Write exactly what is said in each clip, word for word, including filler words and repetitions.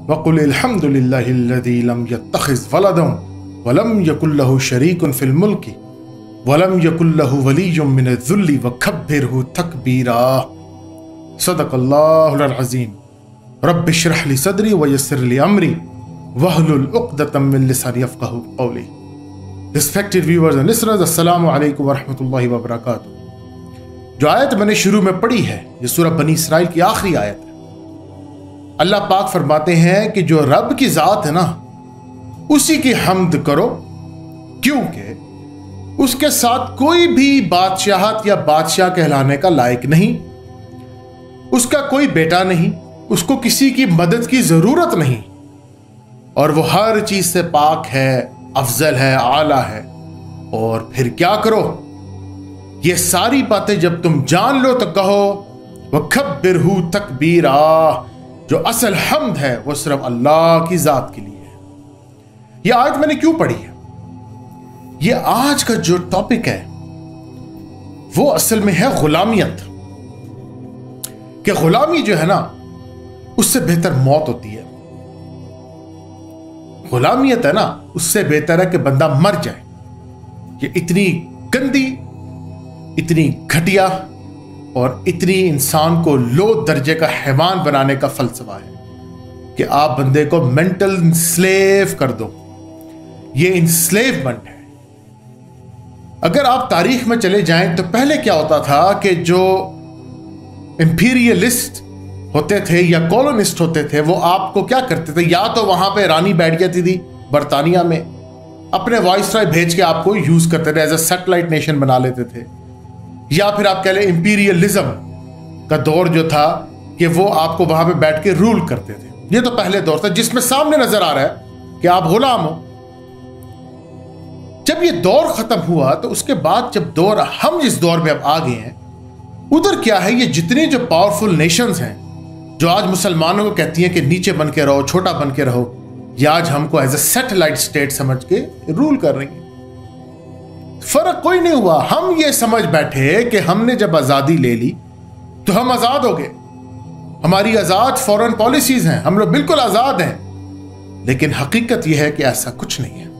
वक़ुल अल्हम्दुलिल्लाहिल्लज़ी lump यत्तख़िज़ वलदन वलम यकुल लहू शरीकुन fill मुल्कि वलम यकुल लहू वलिय्युम मिनज़-ज़ुल्लि वकब्बिरहु तकबीरा। सदक़ल्लाहुल अज़ीम। Rabbi इश्रह ली सदरी वयस्सिर ली अमरी वहलुल उक़दतम मिन लिसानी यफ़क़हू क़ौली। Respected viewers and listeners, अस्सलामु अलैकुम वरहमतुल्लाहि वबरकातुहू। जो आयत मैंने शुरू में पढ़ी है ये सूरह बनी इसराइल की आखिरी आयत है। अल्लाह पाक फरमाते हैं कि जो रब की ज़ात है ना उसी की हम्द करो, क्योंकि उसके साथ कोई भी बादशाहत या बादशाह कहलाने का लायक नहीं, उसका कोई बेटा नहीं, उसको किसी की मदद की जरूरत नहीं, और वो हर चीज से पाक है, अफजल है, आला है। और फिर क्या करो, ये सारी बातें जब तुम जान लो तो कहो वकब्बिरहु तकबीरा। जो असल हम्द है वो सिर्फ अल्लाह की जात के लिए है। ये आयत मैंने क्यों पढ़ी है? ये आज का जो टॉपिक है वो असल में है गुलामियत, कि गुलामी जो है ना उससे बेहतर मौत होती है। गुलामियत है ना उससे बेहतर है कि बंदा मर जाए। ये इतनी गंदी, इतनी घटिया और इतनी इंसान को लो दर्जे का हैवान बनाने का फलसफा है कि आप बंदे को मेंटल इंस्लेव कर दो। ये इंस्लेवमेंट है। अगर आप तारीख में चले जाएं तो पहले क्या होता था कि जो इंपीरियलिस्ट होते थे या कॉलोनिस्ट होते थे वो आपको क्या करते थे, या तो वहां पे रानी बैठ जाती थी बरतानिया में, अपने वाइसरॉय भेज के आपको यूज करते थे, एज अ सैटेलाइट नेशन बना लेते थे। या फिर आप कह लें इंपीरियलिज्म का दौर जो था कि वो आपको वहां पे बैठ के रूल करते थे। ये तो पहले दौर था जिसमें सामने नजर आ रहा है कि आप गुलाम हो। जब ये दौर खत्म हुआ तो उसके बाद जब दौर हम जिस दौर में अब आ गए हैं, उधर क्या है, ये जितनी जो पावरफुल नेशंस हैं जो आज मुसलमानों को कहती हैं कि नीचे बन के रहो, छोटा बन के रहो, ये आज हमको एज ए सैटेलाइट स्टेट समझ के रूल कर रही हैं। फर्क कोई नहीं हुआ। हम ये समझ बैठे कि हमने जब आजादी ले ली तो हम आजाद हो गए, हमारी आजाद फॉरेन पॉलिसीज हैं, हम लोग बिल्कुल आजाद हैं। लेकिन हकीकत यह है कि ऐसा कुछ नहीं है।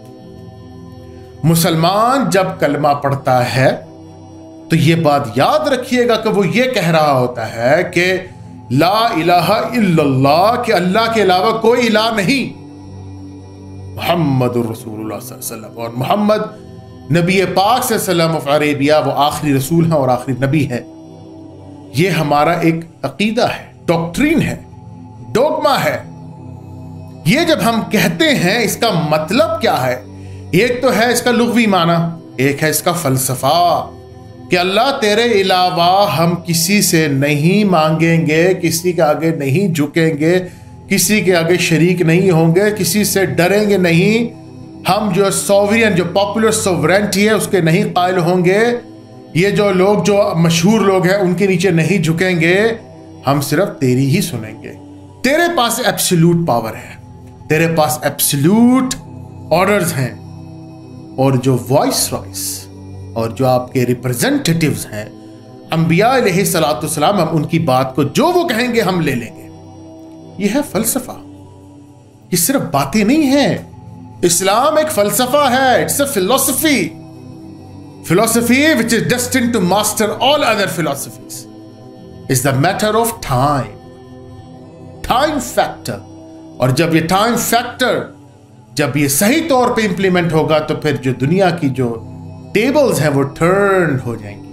मुसलमान जब कलमा पढ़ता है तो यह बात याद रखिएगा कि वो ये कह रहा होता है कि ला इलाहा इल्लल्लाह, कि अल्लाह के अलावा कोई इलाह नहीं, मुहम्मदुर रसूलुल्लाह सल्लल्लाहु अलैहि वसल्लम, और मोहम्मद नबी पाक सल्लल्लाहु अलैहि अरेबिया वो आखिरी रसूल हैं और आखिरी नबी है। ये हमारा एक अकीदा है, डॉक्ट्रीन है, डोगमा है। ये जब हम कहते हैं इसका मतलब क्या है? एक तो है इसका लुग़वी माना, एक है इसका फलसफा कि अल्लाह तेरे अलावा हम किसी से नहीं मांगेंगे, किसी के आगे नहीं झुकेंगे, किसी के आगे शरीक नहीं होंगे, किसी से डरेंगे नहीं। हम जो सोवरियन, जो पॉपुलर सोवरेंटी है उसके नहीं कायल होंगे। ये जो लोग जो मशहूर लोग हैं उनके नीचे नहीं झुकेंगे। हम सिर्फ तेरी ही सुनेंगे। तेरे पास एब्सोल्यूट पावर है, तेरे पास एब्सोल्यूट ऑर्डर्स हैं, और जो वॉइस रॉइस और जो आपके रिप्रेजेंटेटिव्स हैं अंबिया अलैहिस्सलाम, हम उनकी बात को जो वो कहेंगे हम ले लेंगे। यह है फलसफा। ये सिर्फ बातें नहीं हैं। इस्लाम एक फलसफा है। It's a philosophy, philosophy which is destined to master all other philosophies. Is the matter of time, time factor. और जब ये टाइम फैक्टर जब ये सही तौर पे इंप्लीमेंट होगा तो फिर जो दुनिया की जो टेबल्स हैं वो टर्न हो जाएंगे।